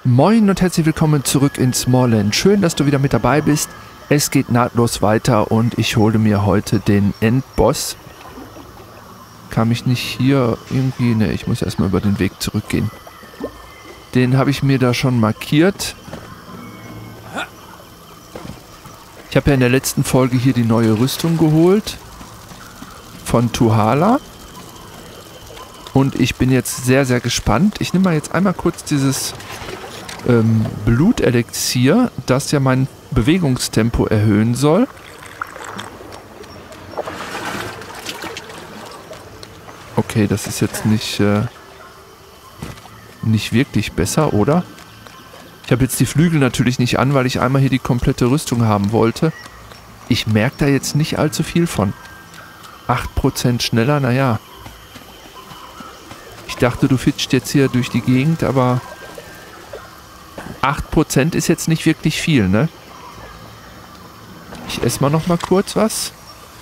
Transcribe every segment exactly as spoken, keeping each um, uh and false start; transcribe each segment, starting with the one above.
Moin und herzlich willkommen zurück in Smalland. Schön, dass du wieder mit dabei bist. Es geht nahtlos weiter und ich hole mir heute den Endboss. Kann mich nicht hier irgendwie... Ne, ich muss erstmal über den Weg zurückgehen. Den habe ich mir da schon markiert. Ich habe ja in der letzten Folge hier die neue Rüstung geholt. Von Tuhala. Und ich bin jetzt sehr, sehr gespannt. Ich nehme mal jetzt einmal kurz dieses... Ähm, Blutelixier, das ja mein Bewegungstempo erhöhen soll. Okay, das ist jetzt nicht äh, nicht wirklich besser, oder? Ich habe jetzt die Flügel natürlich nicht an, weil ich einmal hier die komplette Rüstung haben wollte. Ich merke da jetzt nicht allzu viel von. acht Prozent schneller, naja. Ich dachte, du fitscht jetzt hier durch die Gegend, aber... acht Prozent ist jetzt nicht wirklich viel, ne? Ich esse mal noch mal kurz was.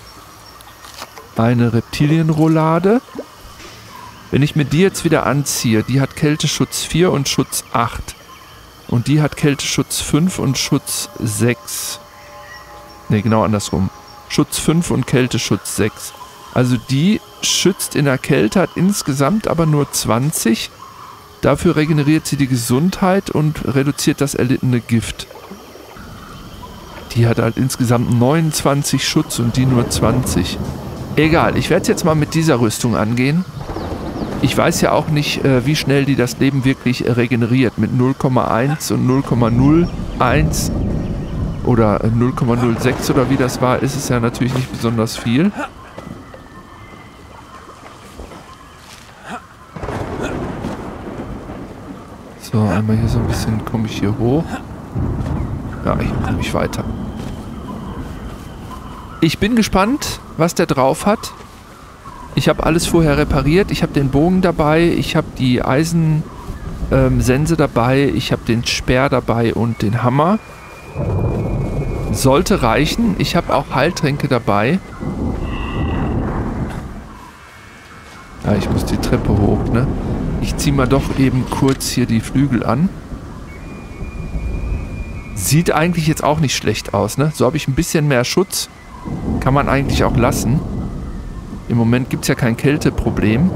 Eine Reptilienroulade. Wenn ich mir die jetzt wieder anziehe, die hat Kälteschutz vier und Schutz acht. Und die hat Kälteschutz fünf und Schutz sechs. Ne, genau andersrum. Schutz fünf und Kälteschutz sechs. Also die schützt in der Kälte, hat insgesamt aber nur zwanzig. Dafür regeneriert sie die Gesundheit und reduziert das erlittene Gift. Die hat halt insgesamt neunundzwanzig Schutz und die nur zwanzig. Egal, ich werde es jetzt mal mit dieser Rüstung angehen. Ich weiß ja auch nicht, äh, wie schnell die das Leben wirklich äh, regeneriert. Mit null Komma eins und null Komma null eins oder äh, null Komma null sechs oder wie das war, ist es ja natürlich nicht besonders viel. So, einmal hier so ein bisschen komme ich hier hoch. Ja, ich komme nicht weiter. Ich bin gespannt, was der drauf hat. Ich habe alles vorher repariert. Ich habe den Bogen dabei. Ich habe die Eisensense ähm, dabei. Ich habe den Speer dabei und den Hammer. Sollte reichen. Ich habe auch Heiltränke dabei. Ja, ich muss die Treppe hoch, ne? Ich ziehe mal doch eben kurz hier die Flügel an. Sieht eigentlich jetzt auch nicht schlecht aus, ne? So habe ich ein bisschen mehr Schutz. Kann man eigentlich auch lassen. Im Moment gibt es ja kein Kälteproblem.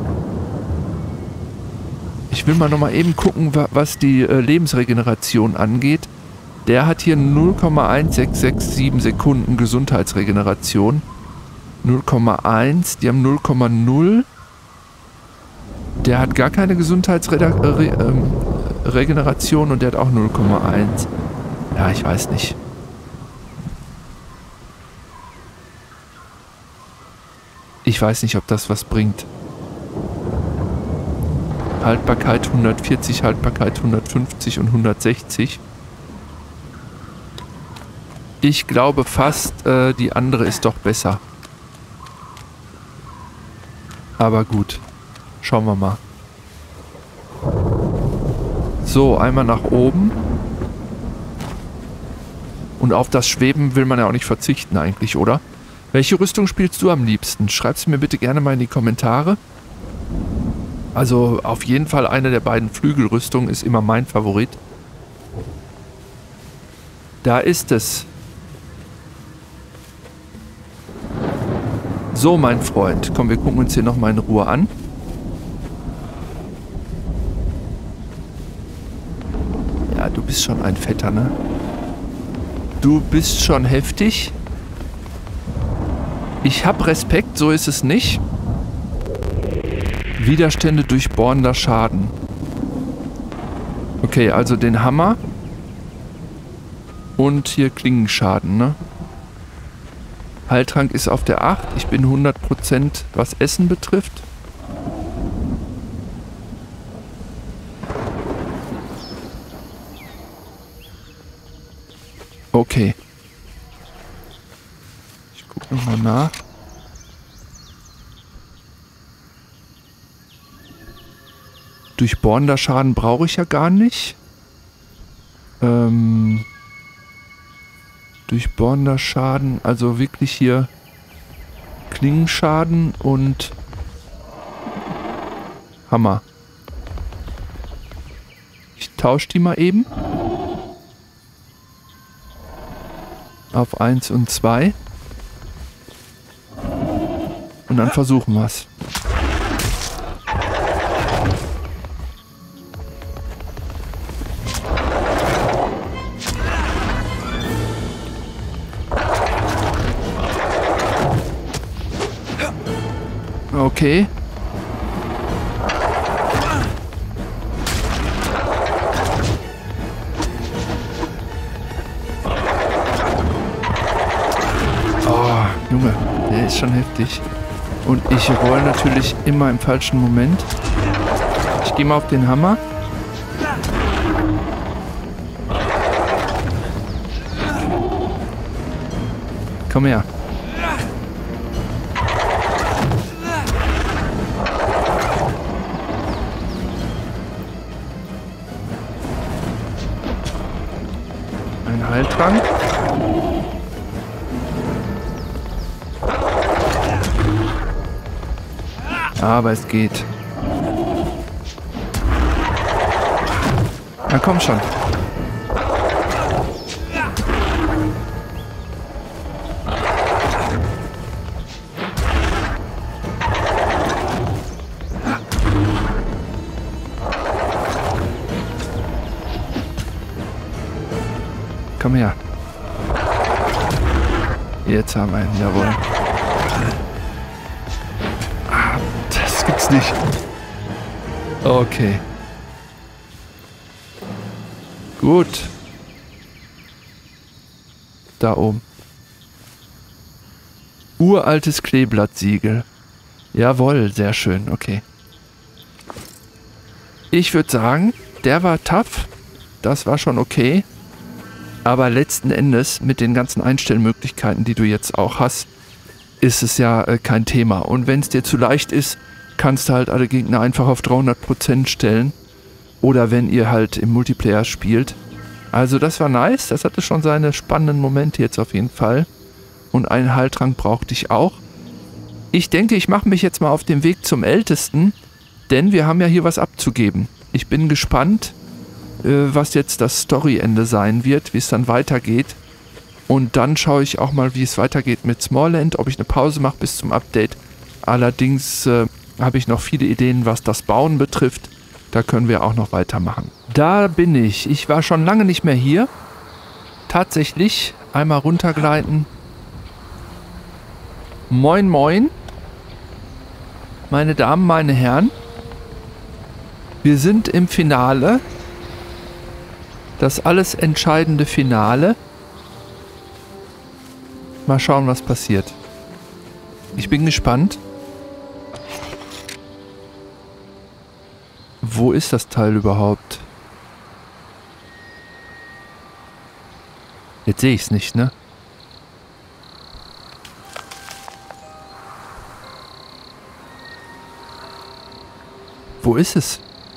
Ich will mal nochmal eben gucken, was die äh, Lebensregeneration angeht. Der hat hier null Komma eins sechs sechs sieben Sekunden Gesundheitsregeneration. null Komma eins, die haben null Komma null. Der hat gar keine Gesundheitsregeneration und der hat auch null Komma eins. Ja, ich weiß nicht. Ich weiß nicht, ob das was bringt. Haltbarkeit hundertvierzig, Haltbarkeit hundertfünfzig und hundertsechzig. Ich glaube fast, äh, die andere ist doch besser. Aber gut. Schauen wir mal. So, einmal nach oben. Und auf das Schweben will man ja auch nicht verzichten eigentlich, oder? Welche Rüstung spielst du am liebsten? Schreib's mir bitte gerne mal in die Kommentare. Also auf jeden Fall eine der beiden Flügelrüstungen ist immer mein Favorit. Da ist es. So, mein Freund. Komm, wir gucken uns hier nochmal in Ruhe an. Ja, du bist schon ein Fetter, ne? Du bist schon heftig. Ich hab Respekt, so ist es nicht. Widerstände durchbohrender Schaden. Okay, also den Hammer. Und hier Klingenschaden, ne? Heiltrank ist auf der acht. Ich bin hundert Prozent, was Essen betrifft. Okay. Ich gucke nochmal nach. Durchbohrender Schaden brauche ich ja gar nicht. Ähm... Durchbohrender Schaden, also wirklich hier Klingenschaden und Hammer. Ich tausche die mal eben. Auf eins und zwei. Und dann versuchen wir es. Okay. Oh, Junge, der ist schon heftig. Und ich roll natürlich immer im falschen Moment. Ich gehe mal auf den Hammer. Komm her. Ein Heiltrank. Aber es geht. Na komm schon. Komm her. Jetzt haben wir ihn, jawohl. Ah, das gibt's nicht. Okay. Gut. Da oben. Uraltes Kleeblattsiegel. Jawohl, sehr schön, okay. Ich würde sagen, der war tough. Das war schon okay. Aber letzten Endes, mit den ganzen Einstellmöglichkeiten, die du jetzt auch hast, ist es ja äh, kein Thema. Und wenn es dir zu leicht ist, kannst du halt alle Gegner einfach auf dreihundert Prozent stellen. Oder wenn ihr halt im Multiplayer spielt. Also das war nice. Das hatte schon seine spannenden Momente jetzt auf jeden Fall. Und einen Heiltrank brauchte ich auch. Ich denke, ich mache mich jetzt mal auf den Weg zum Ältesten. Denn wir haben ja hier was abzugeben. Ich bin gespannt, was jetzt das Storyende sein wird, wie es dann weitergeht. Und dann schaue ich auch mal, wie es weitergeht mit Smallland, ob ich eine Pause mache bis zum Update. Allerdings äh, habe ich noch viele Ideen, was das Bauen betrifft. Da können wir auch noch weitermachen. Da bin ich. Ich war schon lange nicht mehr hier. Tatsächlich einmal runtergleiten. Moin, moin. Meine Damen, meine Herren. Wir sind im Finale. Das alles entscheidende Finale. Mal schauen, was passiert. Ich bin gespannt. Wo ist das Teil überhaupt? Jetzt sehe ich es nicht, ne? Wo ist es?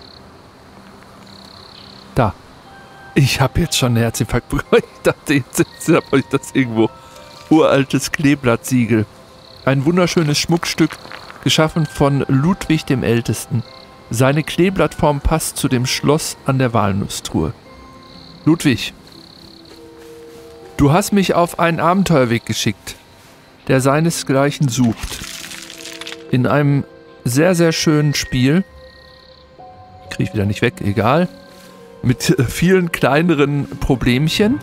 Da. Ich habe jetzt schon einen Herzinfarkt bekommen. Ich dachte, jetzt habe ich das irgendwo. Uraltes Kleeblattsiegel. Ein wunderschönes Schmuckstück, geschaffen von Ludwig dem Ältesten. Seine Kleeblattform passt zu dem Schloss an der Walnusstruhe. Ludwig, du hast mich auf einen Abenteuerweg geschickt, der seinesgleichen sucht. In einem sehr, sehr schönen Spiel. Krieg ich wieder nicht weg, egal. Mit vielen kleineren Problemchen.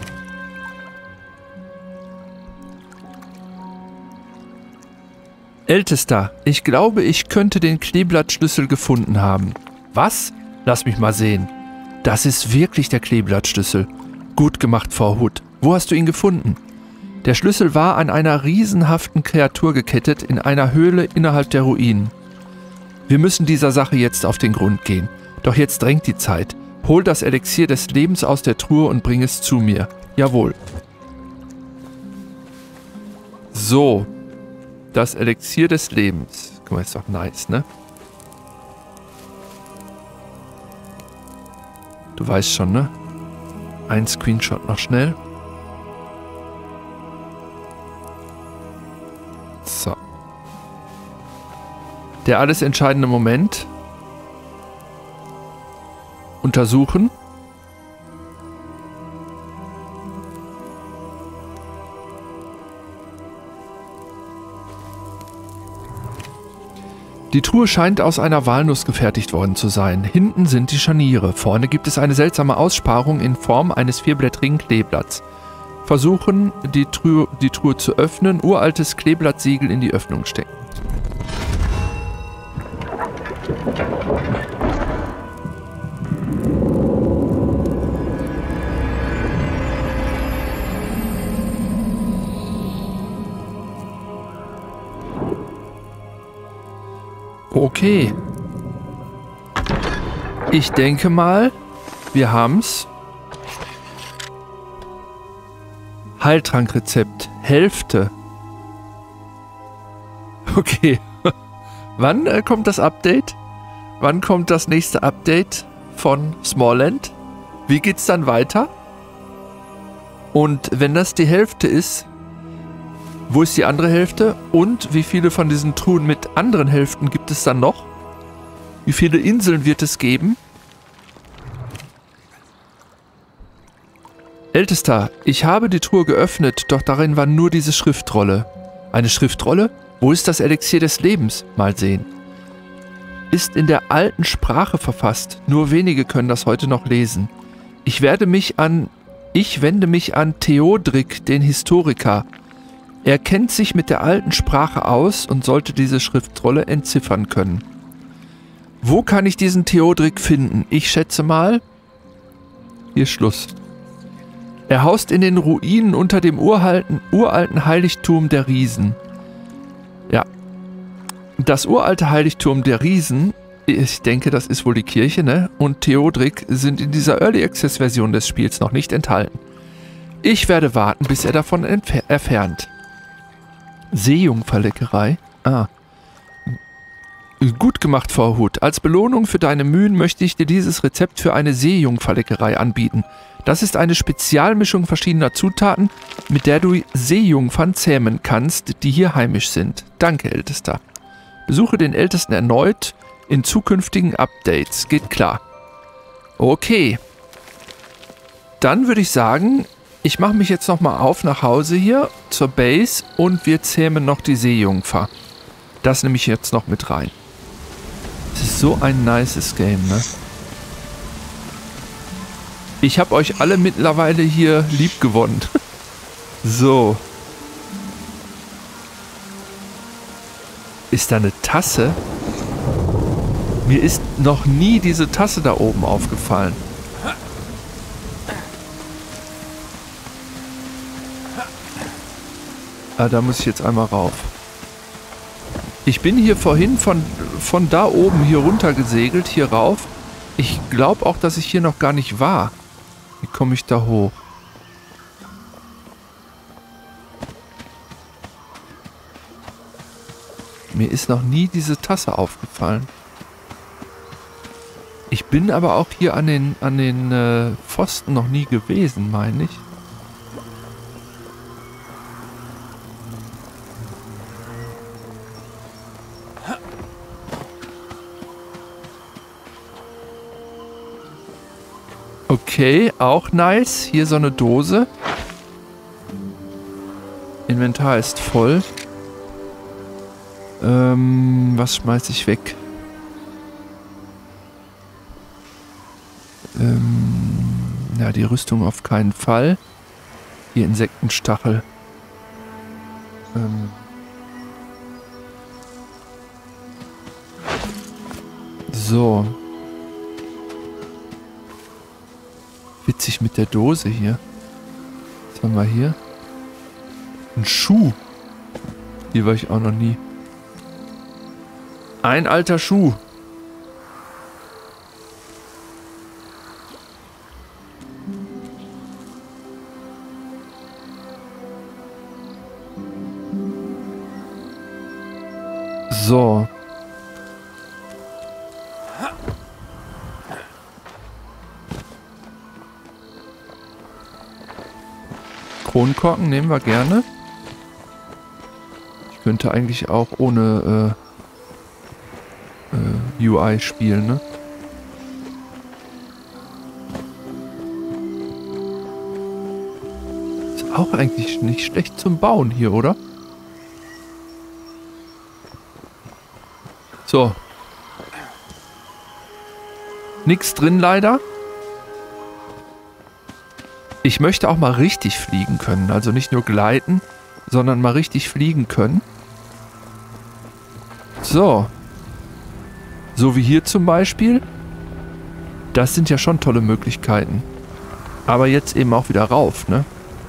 Ältester, ich glaube, ich könnte den Kleeblattschlüssel gefunden haben. Was? Lass mich mal sehen. Das ist wirklich der Kleeblattschlüssel. Gut gemacht, Frau Hood. Wo hast du ihn gefunden? Der Schlüssel war an einer riesenhaften Kreatur gekettet in einer Höhle innerhalb der Ruinen. Wir müssen dieser Sache jetzt auf den Grund gehen. Doch jetzt drängt die Zeit. Hol das Elixier des Lebens aus der Truhe und bring es zu mir. Jawohl. So. Das Elixier des Lebens. Guck mal, ist doch nice, ne? Du weißt schon, ne? Ein Screenshot noch schnell. So. Der alles entscheidende Moment. Untersuchen. Die Truhe scheint aus einer Walnuss gefertigt worden zu sein. Hinten sind die Scharniere. Vorne gibt es eine seltsame Aussparung in Form eines vierblättrigen Kleeblatts. Versuchen, die Truhe, die Truhe zu öffnen. Uraltes Kleeblattsiegel in die Öffnung stecken. Okay. Ich denke mal, wir haben's. Heiltrankrezept. Hälfte. Okay. Wann äh, kommt das Update? Wann kommt das nächste Update von Smalland? Wie geht's dann weiter? Und wenn das die Hälfte ist, wo ist die andere Hälfte? Und wie viele von diesen Truhen mit anderen Hälften gibt es dann noch? Wie viele Inseln wird es geben? Ältester, ich habe die Truhe geöffnet, doch darin war nur diese Schriftrolle. Eine Schriftrolle? Wo ist das Elixier des Lebens? Mal sehen. Ist in der alten Sprache verfasst. Nur wenige können das heute noch lesen. Ich werde mich an... Ich wende mich an Theodrik, den Historiker. Er kennt sich mit der alten Sprache aus und sollte diese Schriftrolle entziffern können. Wo kann ich diesen Theodrik finden? Ich schätze mal... Hier Schluss. Er haust in den Ruinen unter dem uralten, uralten Heiligtum der Riesen. Ja. Das uralte Heiligtum der Riesen, ich denke, das ist wohl die Kirche, ne? Und Theodrik sind in dieser Early Access Version des Spiels noch nicht enthalten. Ich werde warten, bis er davon erfährt. Seejungferleckerei. Ah. Gut gemacht, Frau Hood. Als Belohnung für deine Mühen möchte ich dir dieses Rezept für eine Seejungferleckerei anbieten. Das ist eine Spezialmischung verschiedener Zutaten, mit der du Seejungfern zähmen kannst, die hier heimisch sind. Danke, Ältester. Besuche den Ältesten erneut in zukünftigen Updates. Geht klar. Okay. Dann würde ich sagen... Ich mache mich jetzt nochmal auf nach Hause hier zur Base und wir zähmen noch die Seejungfer. Das nehme ich jetzt noch mit rein. Das ist so ein nices Game, ne? Ich habe euch alle mittlerweile hier lieb gewonnen. So. Ist da eine Tasse? Mir ist noch nie diese Tasse da oben aufgefallen. Ah, da muss ich jetzt einmal rauf. Ich bin hier vorhin von, von da oben hier runter gesegelt, hier rauf. Ich glaube auch, dass ich hier noch gar nicht war. Wie komme ich da hoch? Mir ist noch nie diese Tasse aufgefallen. Ich bin aber auch hier an den, an den äh, Pfosten noch nie gewesen, meine ich. Okay, auch nice. Hier so eine Dose. Inventar ist voll. Ähm, was schmeiß ich weg? Ähm, ja, die Rüstung auf keinen Fall. Hier Insektenstachel. Ähm. So. Witzig mit der Dose hier. Was haben wir hier? Ein Schuh. Hier war ich auch noch nie. Ein alter Schuh. So. Kronkorken nehmen wir gerne. Ich könnte eigentlich auch ohne äh, äh, U I spielen, ne? Ist auch eigentlich nicht schlecht zum Bauen hier, oder? So. Nix drin leider. Ich möchte auch mal richtig fliegen können. Also nicht nur gleiten, sondern mal richtig fliegen können. So. So wie hier zum Beispiel. Das sind ja schon tolle Möglichkeiten. Aber jetzt eben auch wieder rauf, ne?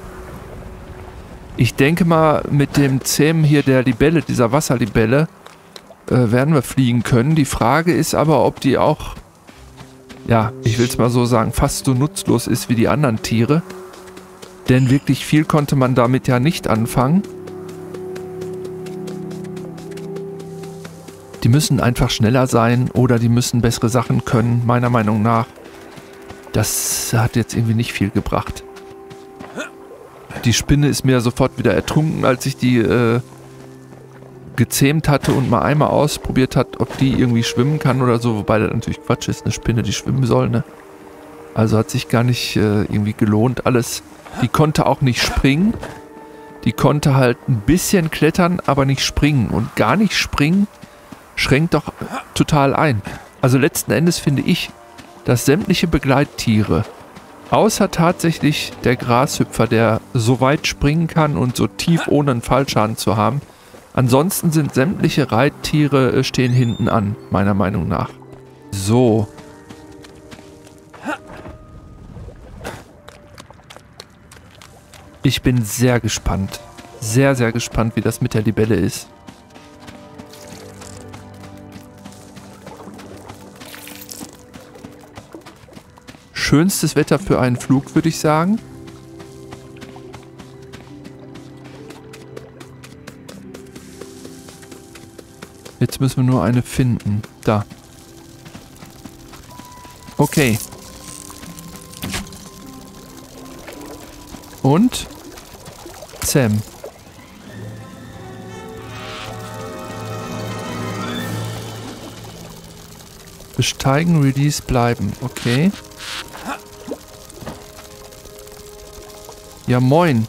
Ich denke mal, mit dem Zähmen hier der Libelle, dieser Wasserlibelle, äh, werden wir fliegen können. Die Frage ist aber, ob die auch, ja, ich will es mal so sagen, fast so nutzlos ist wie die anderen Tiere. Denn wirklich viel konnte man damit ja nicht anfangen. Die müssen einfach schneller sein oder die müssen bessere Sachen können, meiner Meinung nach. Das hat jetzt irgendwie nicht viel gebracht. Die Spinne ist mir sofort wieder ertrunken, als ich die äh, gezähmt hatte und mal einmal ausprobiert hat, ob die irgendwie schwimmen kann oder so. Wobei das natürlich Quatsch ist, eine Spinne, die schwimmen soll, ne? Also hat sich gar nicht äh, irgendwie gelohnt alles. Die konnte auch nicht springen. Die konnte halt ein bisschen klettern, aber nicht springen. Und gar nicht springen schränkt doch total ein. Also letzten Endes finde ich, dass sämtliche Begleittiere, außer tatsächlich der Grashüpfer, der so weit springen kann und so tief, ohne einen Fallschaden zu haben, ansonsten sind sämtliche Reittiere äh, stehen hinten an, meiner Meinung nach. So. Ich bin sehr gespannt. Sehr, sehr gespannt, wie das mit der Libelle ist. Schönstes Wetter für einen Flug, würde ich sagen. Jetzt müssen wir nur eine finden. Da. Okay. Und? Sam. Besteigen, Release, bleiben. Okay. Ja, moin.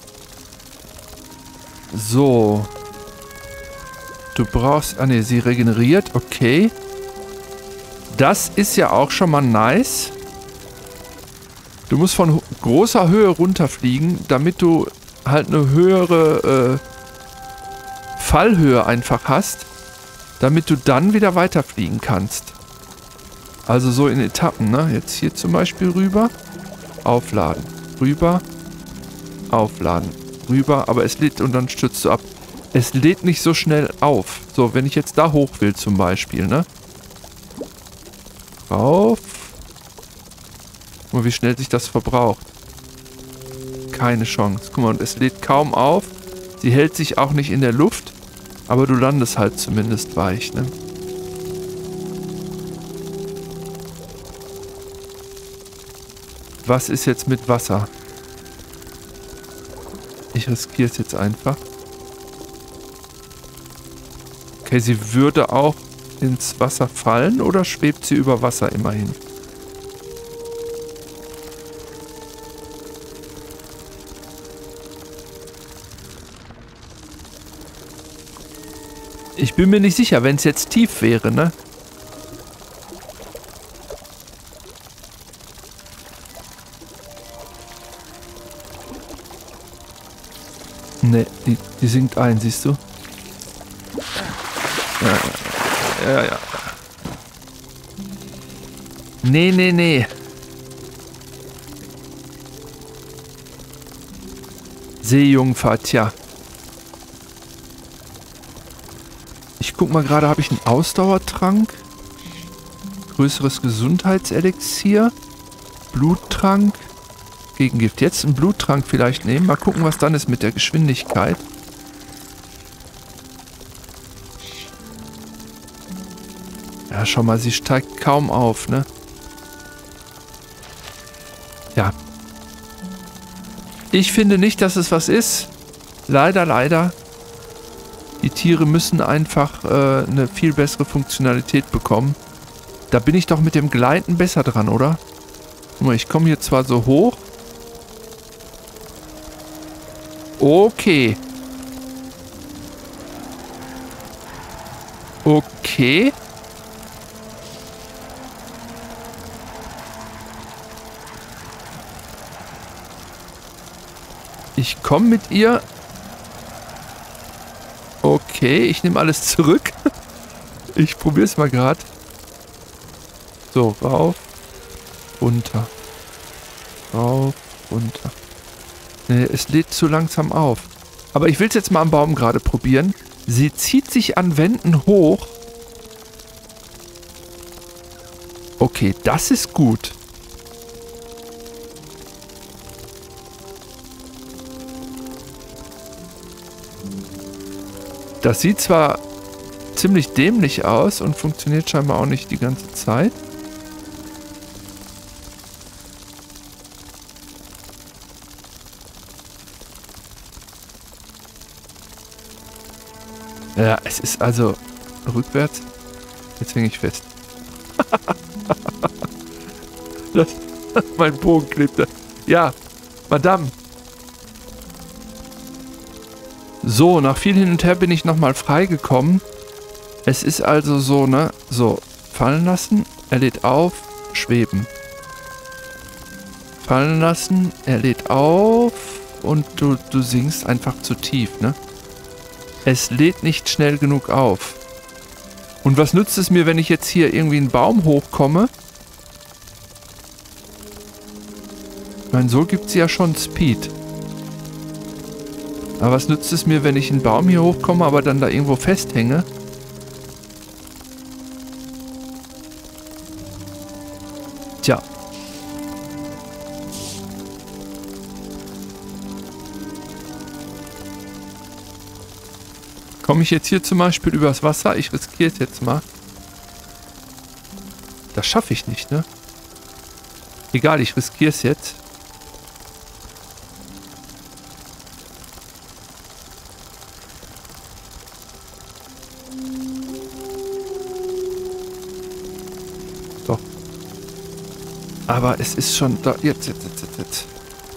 So. Du brauchst... Ah, ne, sie regeneriert. Okay. Das ist ja auch schon mal nice. Du musst von großer Höhe runterfliegen, damit du halt eine höhere äh, Fallhöhe einfach hast, damit du dann wieder weiterfliegen kannst. Also so in Etappen, ne? Jetzt hier zum Beispiel rüber, aufladen, rüber, aufladen, rüber, aber es lädt und dann stürzt du ab. Es lädt nicht so schnell auf. So, wenn ich jetzt da hoch will zum Beispiel, ne? Rauf. Guck mal, wie schnell sich das verbraucht. Keine Chance. Guck mal, und es lädt kaum auf. Sie hält sich auch nicht in der Luft, aber du landest halt zumindest weich, ne? Was ist jetzt mit Wasser? Ich riskiere es jetzt einfach. Okay, sie würde auch ins Wasser fallen oder schwebt sie über Wasser immerhin? Ich bin mir nicht sicher, wenn es jetzt tief wäre, ne? Ne, die, die sinkt ein, siehst du? Ja, ja, ja. Nee, nee, nee. Seejungfer, tja. Ich guck mal gerade, habe ich einen Ausdauertrank? Größeres Gesundheitselixier? Bluttrank? Gegengift. Jetzt einen Bluttrank vielleicht nehmen. Mal gucken, was dann ist mit der Geschwindigkeit. Ja, schau mal, sie steigt kaum auf, ne? Ja. Ich finde nicht, dass es was ist. Leider, leider. Die Tiere müssen einfach äh, eine viel bessere Funktionalität bekommen. Da bin ich doch mit dem Gleiten besser dran, oder? Guck mal, ich komme hier zwar so hoch. Okay. Okay. Ich komme mit ihr. Okay, ich nehme alles zurück. Ich probiere es mal gerade. So, rauf, runter. Rauf, runter. Nee, es lädt zu langsam auf. Aber ich will es jetzt mal am Baum gerade probieren. Sie zieht sich an Wänden hoch. Okay, das ist gut. Das sieht zwar ziemlich dämlich aus und funktioniert scheinbar auch nicht die ganze Zeit. Ja, es ist also rückwärts. Jetzt hänge ich fest. das, mein Bogen klebte. Ja, Madame. So, nach viel hin und her bin ich nochmal freigekommen. Es ist also so, ne? So, fallen lassen, er lädt auf, schweben. Fallen lassen, er lädt auf und du, du sinkst einfach zu tief, ne? Es lädt nicht schnell genug auf. Und was nützt es mir, wenn ich jetzt hier irgendwie einen Baum hochkomme? Ich meine, so gibt es ja schon Speed. Aber was nützt es mir, wenn ich einen Baum hier hochkomme, aber dann da irgendwo festhänge? Tja. Komme ich jetzt hier zum Beispiel übers Wasser? Ich riskiere es jetzt mal. Das schaffe ich nicht, ne? Egal, ich riskiere es jetzt. So. Aber es ist schon da. Jetzt, jetzt, jetzt, jetzt, jetzt.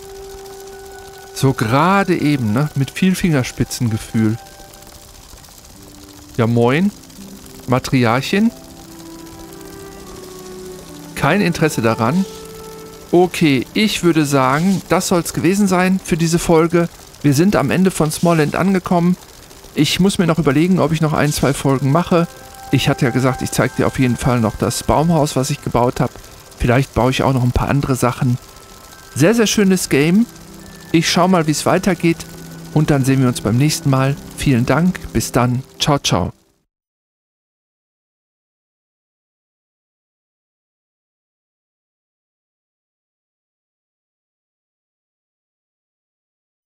So gerade eben, ne? Mit viel Fingerspitzengefühl. Ja, moin. Matriarchin. Kein Interesse daran. Okay, ich würde sagen, das soll es gewesen sein für diese Folge. Wir sind am Ende von Smalland angekommen. Ich muss mir noch überlegen, ob ich noch ein, zwei Folgen mache. Ich hatte ja gesagt, ich zeige dir auf jeden Fall noch das Baumhaus, was ich gebaut habe. Vielleicht baue ich auch noch ein paar andere Sachen. Sehr, sehr schönes Game. Ich schaue mal, wie es weitergeht. Und dann sehen wir uns beim nächsten Mal. Vielen Dank. Bis dann. Ciao, ciao.